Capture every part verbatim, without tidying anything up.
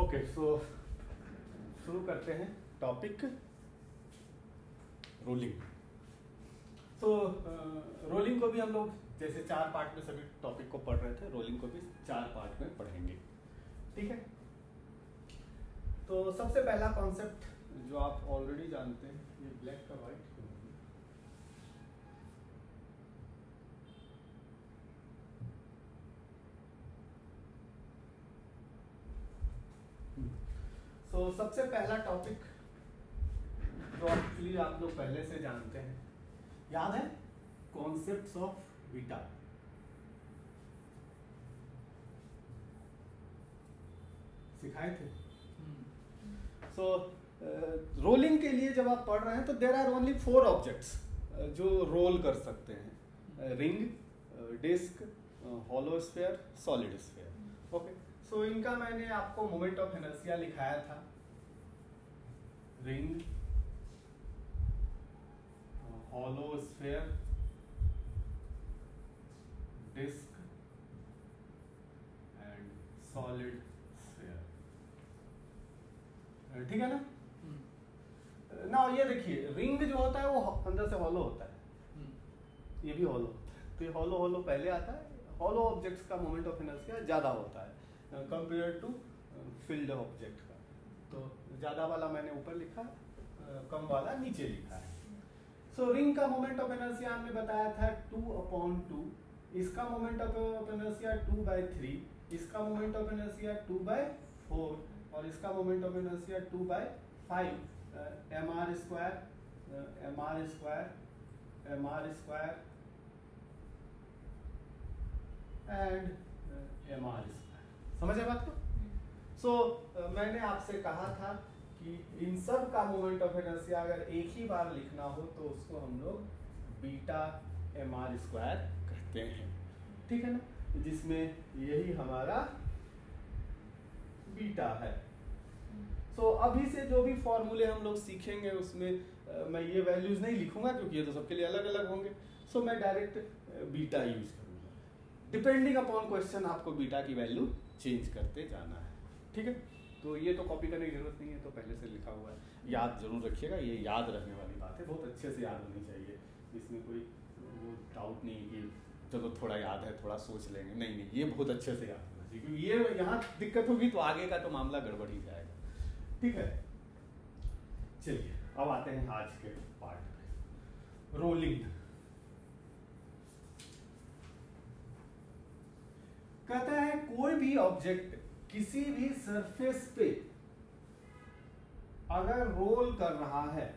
Okay, सो शुरू करते हैं टॉपिक रोलिंग। सो रोलिंग को भी हम लोग जैसे चार पार्ट में सभी टॉपिक को पढ़ रहे थे, रोलिंग को भी चार पार्ट में पढ़ेंगे, ठीक है। तो सबसे पहला कॉन्सेप्ट जो आप ऑलरेडी जानते हैं, ये ब्लैक का व्हाइट क्यों है? तो so, सबसे पहला टॉपिक जो एक्चुअली आप लोग पहले से जानते हैं, याद है, कॉन्सेप्ट्स ऑफ बीटा। सिखाए थे। सो रोलिंग के लिए जब आप पढ़ रहे हैं तो there are only four objects जो रोल कर सकते हैं: ring, disc, hollow sphere, solid sphere. Okay, so इनका मैंने आपको मोमेंट ऑफ इनर्शिया लिखाया था। Ring, hollow sphere, disc and solid sphere, ठीक है ना। ना ये देखिए, रिंग जो होता है वो अंदर से हॉलो होता है, ये भी हॉलो होता है, तो ये हॉलो हॉलो पहले आता है। हॉलो ऑब्जेक्ट्स का मोमेंट ऑफ इनर्शिया ज्यादा होता है कंपेयर टू फिल्ड ऑब्जेक्ट का। तो ज्यादा वाला मैंने ऊपर लिखा, कम वाला नीचे लिखा है। सो रिंग का मोमेंट ऑफ इनर्शिया हमने बताया था टू अपॉन टू, इसका moment of inertia two by three, इसका moment of inertia two by four और इसका moment of inertia two by five. M r square, m r square, m r square and m r square. समझ आए बात को? सो so, uh, मैंने आपसे कहा था कि इन सब का मोमेंट ऑफ इनर्शिया अगर एक ही बार लिखना हो तो उसको हम लोग बीटा एम आर स्क्वायर कहते हैं, ठीक है ना, जिसमें यही हमारा बीटा है। सो so, अभी से जो भी फॉर्मूले हम लोग सीखेंगे उसमें uh, मैं ये वैल्यूज नहीं लिखूंगा क्योंकि ये तो सबके लिए अलग अलग होंगे। सो so, मैं डायरेक्ट बीटा यूज करूंगा। डिपेंडिंग अपॉन क्वेश्चन आपको बीटा की वैल्यू चेंज करते जाना है, ठीक है। तो ये तो कॉपी करने की जरूरत नहीं है, तो पहले से लिखा हुआ है, याद जरूर रखिएगा। ये याद रखने वाली बात है, बहुत अच्छे से याद होनी चाहिए, इसमें कोई वो डाउट नहीं कि चलो थोड़ा याद है थोड़ा सोच लेंगे, नहीं नहीं, ये बहुत अच्छे से याद होना चाहिए, क्योंकि ये यहाँ दिक्कत होगी तो आगे का तो मामला गड़बड़ ही जाएगा, ठीक है। चलिए अब आते हैं आज के पार्ट में, रोलिंग। कहता है कोई भी ऑब्जेक्ट किसी भी सरफेस पे अगर रोल कर रहा है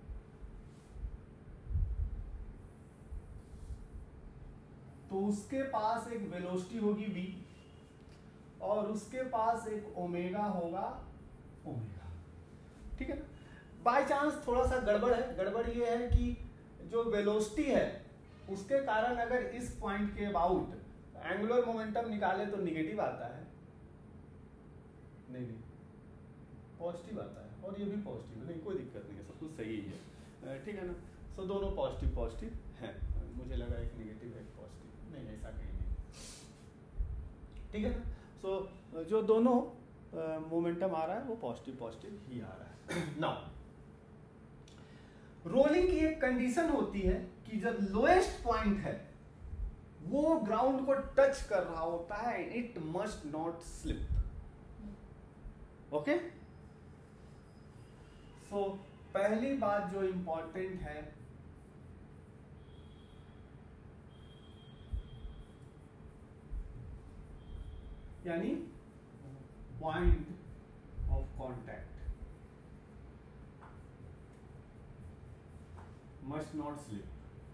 तो उसके पास एक वेलोसिटी होगी v और उसके पास एक ओमेगा होगा ओमेगा, ठीक है ना। बाय चांस थोड़ा सा गड़बड़ है, गड़बड़ ये है कि जो वेलोसिटी है उसके कारण अगर इस पॉइंट के अबाउट एंगुलर मोमेंटम निकाले तो निगेटिव आता है, नहीं नहीं पॉजिटिव आता है, और ये भी पॉजिटिव है, नहीं कोई दिक्कत नहीं है, सब कुछ सही है, ठीक है ना। सो दोनों पॉजिटिव पॉजिटिव हैं, मुझे लगा एक निगेटिव एक पॉजिटिव, नहीं ऐसा कहीं नहीं, ठीक है ना। सो so, जो दोनों मोमेंटम आ रहा है वो पॉजिटिव पॉजिटिव ही आ रहा है। नाउ रोलिंग की एक कंडीशन होती है कि जब लोएस्ट पॉइंट है वो ग्राउंड को टच कर रहा होता है, it must not slip. Okay, so पहली बात जो इंपॉर्टेंट है, यानी point of contact must not slip.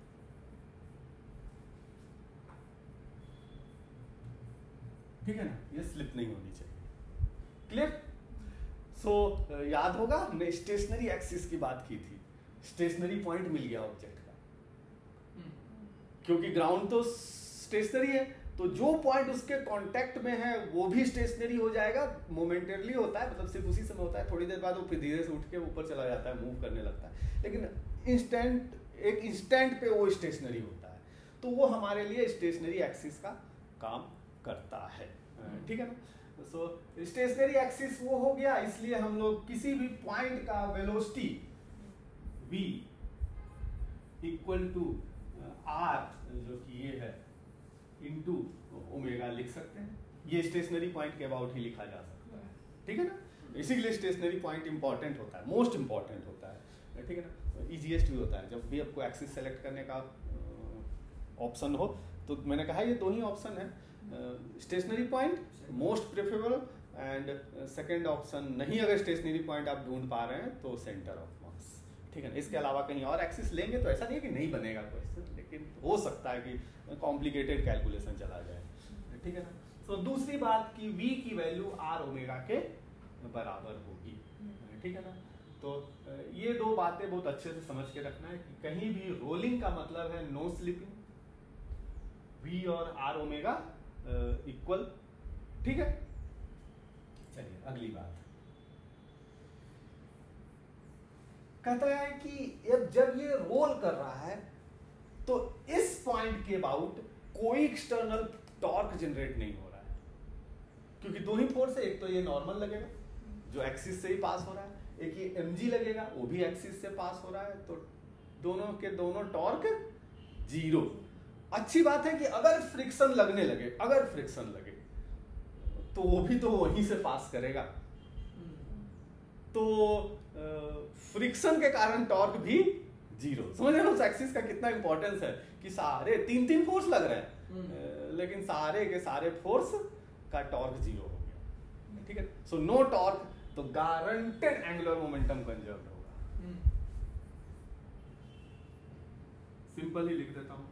ठीक है ना, ये स्लिप नहीं होनी चाहिए। क्लियर? सो so, याद होगा हमने स्टेशनरी एक्सिस की बात की थी, स्टेशनरी पॉइंट मिल गया ऑब्जेक्ट का, क्योंकि ग्राउंड तो स्टेशनरी है, तो जो पॉइंट उसके कांटेक्ट में है वो भी स्टेशनरी हो जाएगा। मोमेंटरली होता है, मतलब सिर्फ उसी समय होता है, थोड़ी देर बाद वो फिर धीरे से उठ के ऊपर चला जाता है, मूव करने लगता है, लेकिन इंस्टेंट एक इंस्टेंट पे वो स्टेशनरी होता है, तो वो हमारे लिए स्टेशनरी एक्सिस का काम करता है, ठीक है ना। सो स्टेशनरी एक्सिस वो हो गया, इसलिए हम लोग किसी भी पॉइंट का velocity v equal to r जो कि ये है इनटू ओमेगा लिख सकते हैं। ये स्टेशनरी पॉइंट के अबाउट ही लिखा जा सकता है, ठीक है ना। इसीलिए स्टेशनरी पॉइंट इंपॉर्टेंट होता है, मोस्ट इंपॉर्टेंट होता है, ठीक है ना। इजीएस्ट भी होता है जब भी आपको एक्सिस सेलेक्ट करने का ऑप्शन हो। तो मैंने कहा ये दो ही ऑप्शन है, stationary point most preferable and second option नहीं, अगर स्टेशनरी पॉइंट आप ढूंढ पा रहे हैं तो सेंटर ऑफ मास, ठीक है ना। इसके अलावा कहीं और एक्सिस लेंगे तो ऐसा नहीं है कि नहीं बनेगा क्वेश्चन, लेकिन हो सकता है कि कॉम्प्लिकेटेड कैलकुलेशन चला जाए, ठीक है ना। तो so, दूसरी बात कि v की वैल्यू आर ओमेगा के बराबर होगी, ठीक है ना। तो ये दो बातें बहुत अच्छे से समझ के रखना है कि कहीं भी रोलिंग का मतलब है नो स्लिपिंग, v और आर ओमेगा इक्वल, ठीक है। चलिए अगली बात कहता है कि अब जब ये रोल कर रहा है तो इस पॉइंट के अबाउट कोई एक्सटर्नल टॉर्क जनरेट नहीं हो रहा है, क्योंकि दो ही फोर्स है, एक तो ये नॉर्मल लगेगा जो एक्सिस से ही पास हो रहा है, एक ये mg लगेगा वो भी एक्सिस से पास हो रहा है, तो दोनों के दोनों टॉर्क जीरो। अच्छी बात है कि अगर फ्रिक्शन लगने लगे, अगर फ्रिक्शन लगे तो वो भी तो वहीं से पास करेगा, तो फ्रिक्शन के कारण टॉर्क भी जीरो। समझ रहे हो उस एक्सिस का कितना इंपॉर्टेंस है कि सारे तीन तीन फोर्स लग रहे हैं लेकिन सारे के सारे फोर्स का टॉर्क जीरो हो गया, ठीक है। सो नो टॉर्क, तो गारंटेड एंगुलर मोमेंटम कंजर्व होगा। सिंपल ही लिख देता हूं,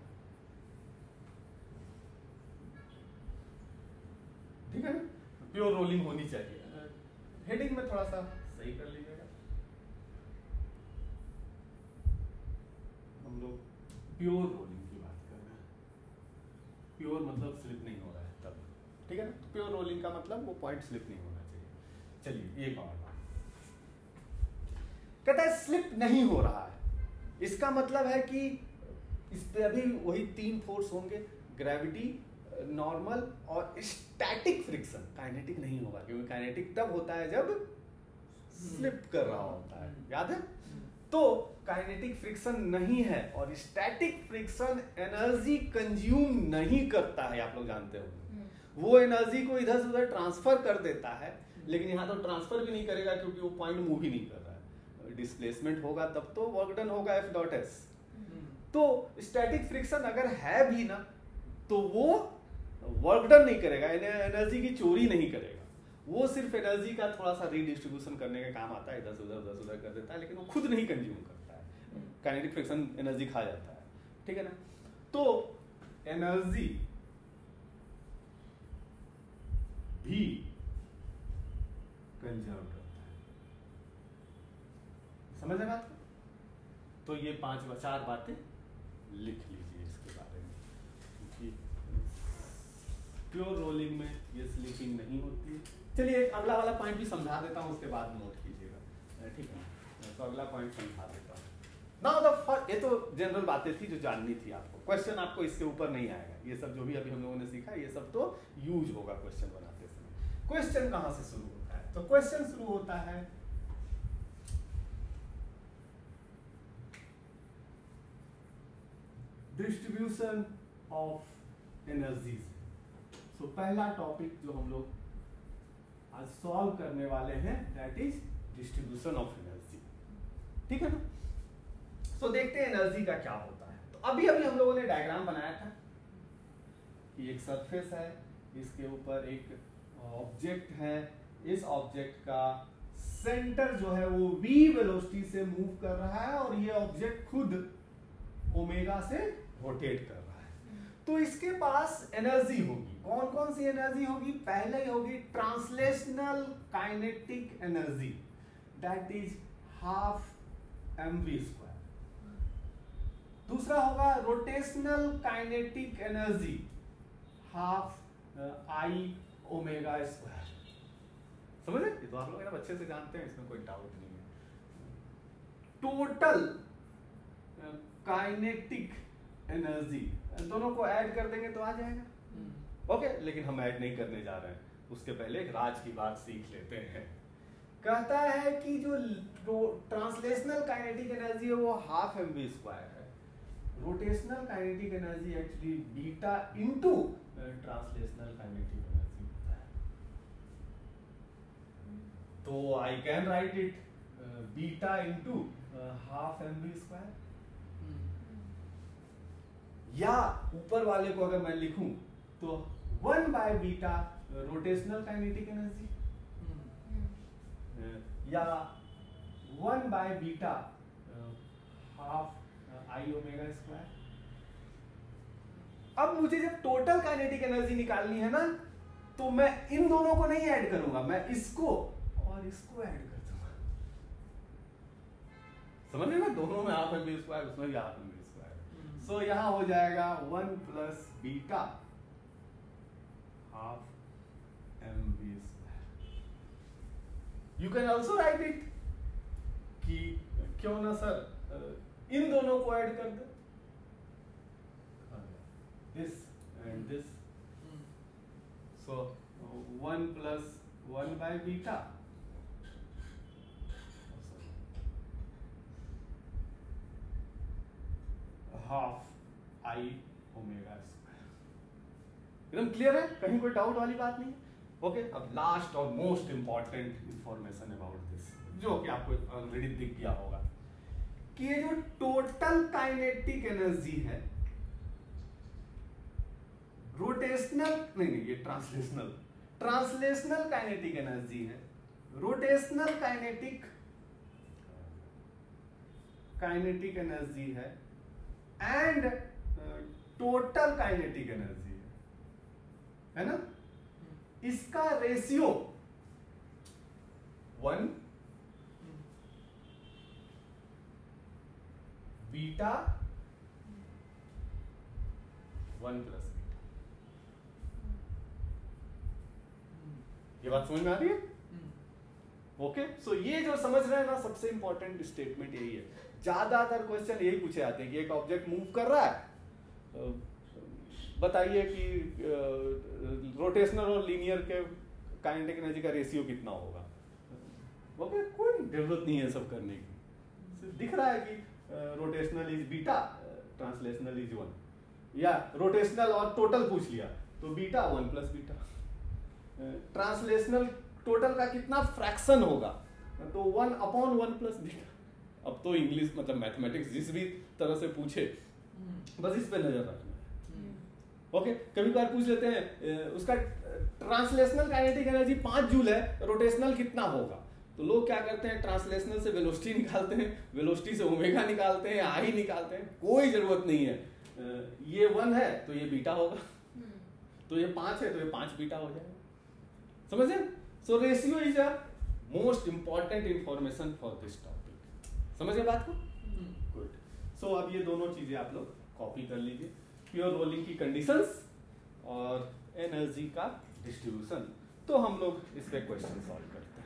ठीक है ना। प्योर रोलिंग होनी चाहिए, हेडिंग में थोड़ा सा सही कर लीजिएगा। हम लोग प्योर रोलिंग की बात कर रहे हैं, प्योर मतलब स्लिप नहीं हो रहा है तब, ठीक है ना। तो प्योर रोलिंग का मतलब वो पॉइंट स्लिप नहीं होना चाहिए। चलिए एक और बात कहता है स्लिप नहीं हो रहा है, इसका मतलब है कि इस पे अभी वही तीन फोर्स होंगे, ग्रेविटी, नॉर्मल और स्टैटिक फ्रिक्शन। काइनेटिक नहीं होगा, क्योंकि काइनेटिक तब होता है जब स्लिप कर रहा होता है, याद है। तो काइनेटिक फ्रिक्शन नहीं है और स्टैटिक फ्रिक्शन एनर्जी कंज्यूम नहीं करता है, आप लोग जानते हो। वो एनर्जी को इधर से उधर ट्रांसफर कर देता है, लेकिन यहाँ तो ट्रांसफर भी नहीं करेगा क्योंकि वो पॉइंट मूव ही नहीं कर रहा है। डिस्प्लेसमेंट होगा तब तो वर्क डन होगा एफ डॉट एस। तो स्टैटिक फ्रिक्शन अगर है भी ना तो वो वर्क डन नहीं करेगा, एनर्जी की चोरी नहीं करेगा, वो सिर्फ एनर्जी का थोड़ा सा रीडिस्ट्रीब्यूशन करने का काम आता है, इधर से उधर उधर से उधर कर देता है, लेकिन वो खुद नहीं कंज्यूम करता है। काइनेटिक फ्रिक्शन एनर्जी खा जाता है, ठीक है ना। तो एनर्जी भी कंजर्व करता है, समझ रहे बात। तो ये पांच चार बातें लिख लीजिए इसके बारे में, क्योंकि प्योर रोलिंग में ये स्लिपिंग नहीं होती है। चलिए एक अगला वाला पॉइंट भी समझा देता हूँ, उसके बाद नोट कीजिएगा, ठीक है। तो अगला पॉइंट समझा देता हूँ। नाउ द फर्स्ट, ये तो जनरल बातें थी जो जाननी थी आपको, क्वेश्चन आपको इसके ऊपर नहीं आएगा, ये सब जो भी अभी हम लोगों ने सीखा ये सब तो यूज होगा क्वेश्चन बनाते समय। क्वेश्चन कहाँ से शुरू होता है, तो क्वेश्चन शुरू होता है डिस्ट्रीब्यूशन ऑफ एनर्जी। सो पहला टॉपिक जो हम लोग आज सॉल्व करने वाले हैं that is distribution of energy, ठीक है ना। सो so, देखते हैं एनर्जी का क्या होता है। तो अभी अभी हम लोगों ने डायग्राम बनाया था कि एक सरफेस है, इसके ऊपर एक ऑब्जेक्ट है, इस ऑब्जेक्ट का सेंटर जो है वो v वेलोसिटी से मूव कर रहा है और ये ऑब्जेक्ट खुद ओमेगा से रोटेट कर रहा है। तो इसके पास एनर्जी होगी, कौन कौन सी एनर्जी होगी, पहले होगी translational kinetic energy that is half m v square. दूसरा होगा rotational kinetic energy half I omega square. समझ रहे, ये तो आप लोग एकदम अच्छे से जानते हैं, इसमें कोई डाउट नहीं है। टोटल काइनेटिक एनर्जी दोनों को ऐड कर देंगे तो आ जाएगा, ओके okay, लेकिन हम ऐड नहीं करने जा रहे हैं, उसके पहले एक राज की बात सीख लेते हैं। कहता है कि जो ट्रांसलेशनल काइनेटिक एनर्जी है वो हाफ एम वी स्क्वायर है, rotational kinetic energy actually beta into translational kinetic energy होता है। तो I can write it beta into half m v square, या ऊपर वाले को अगर मैं लिखूं तो one by beta rotational kinetic energy, या one by beta half I omega square. अब मुझे जब टोटल काइनेटिक एनर्जी निकालनी है ना, तो मैं इन दोनों को नहीं ऐड करूंगा, मैं इसको और इसको ऐड कर दूंगा। समझ रहे ना, दोनों में हाफ एम वी स्क्वायर, उसमें भी half m v square. So यहां हो जाएगा one plus beta half m v square. You can also write it कि क्यों ना सर इन दोनों को ऐड कर दो, this and this, so one plus one by beta half I omega square. एकदम क्लियर है, कहीं कोई डाउट वाली बात नहीं है। ओके, अब लास्ट और most important information about this, जो कि आपको ऑलरेडी दिख गया होगा, कि ये जो टोटल काइनेटिक एनर्जी है, रोटेशनल नहीं नहीं ये ट्रांसलेशनल ट्रांसलेशनल काइनेटिक एनर्जी है, रोटेशनल काइनेटिक काइनेटिक एनर्जी है, एंड टोटल काइनेटिक एनर्जी है, है ना। इसका ratio one beta one plus beta. ये बात समझ में आ रही है? ओके, सो ये जो समझ रहे हैं ना, सबसे इंपॉर्टेंट स्टेटमेंट यही है। ज्यादातर क्वेश्चन यही पूछे जाते हैं कि एक ऑब्जेक्ट मूव कर रहा है, बताइए कि रोटेशनल और लीनियर के काइनेटिक एनर्जी का रेशियो कितना होगा। ओके, कोई जरूरत नहीं है सब करने की, दिख रहा है कि rotational is beta, translational is one, या रोटेशनल और टोटल पूछ लिया तो beta one plus beta, translational total का कितना फ्रैक्शन होगा तो one upon one plus beta. अब तो इंग्लिश मतलब मैथमेटिक्स जिस भी तरह से पूछे बस इस पे नजर रखना है। ओके, कभी बार पूछ लेते हैं उसका ट्रांसलेशनल काइनेटिक एनर्जी पांच जूल है, रोटेशनल कितना होगा, तो लोग क्या करते हैं ट्रांसलेशनल से वेलोसिटी निकालते हैं, वेलोसिटी से ओमेगा निकालते हैं, आई निकालते हैं। कोई जरूरत नहीं है, ये वन है तो ये बीटा होगा, तो ये पांच है तो ये पांच बीटा हो जाएगा। समझे? So ratio is a most important information for this topic. समझे बात को? गुड। सो अब ये दोनों चीजें आप लोग कॉपी कर लीजिए, प्योर रोलिंग की कंडीशंस और एनर्जी का डिस्ट्रीब्यूशन। तो हम लोग इस पे क्वेश्चन सॉल्व करते हैं।